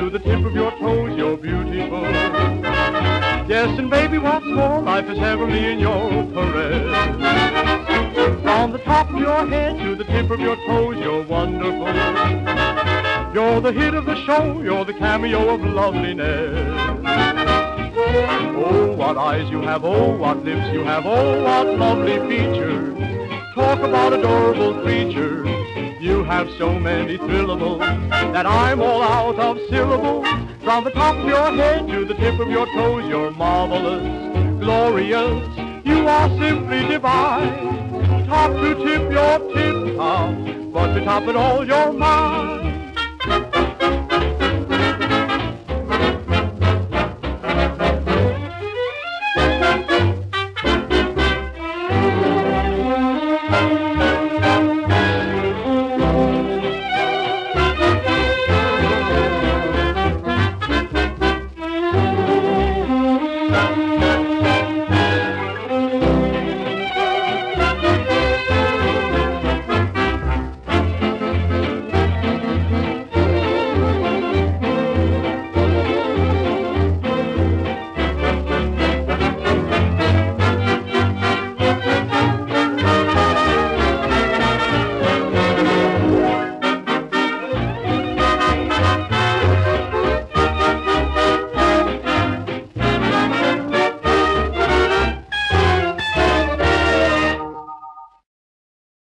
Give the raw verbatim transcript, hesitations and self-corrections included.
to the tip of your toes, you're beautiful. Yes, and baby, what's more, life is heavenly in your caress. From the top of your head to the tip of your toes, you're wonderful. You're the hit of the show, you're the cameo of loveliness. Oh, what eyes you have, oh, what lips you have, oh, what lovely features. Talk about adorable creatures. You have so many thrillables that I'm all out of syllables. From the top of your head to the tip of your toes, you're marvelous, glorious. You are simply divine. Top to tip, you're tip-top, but to top it all, you're mine.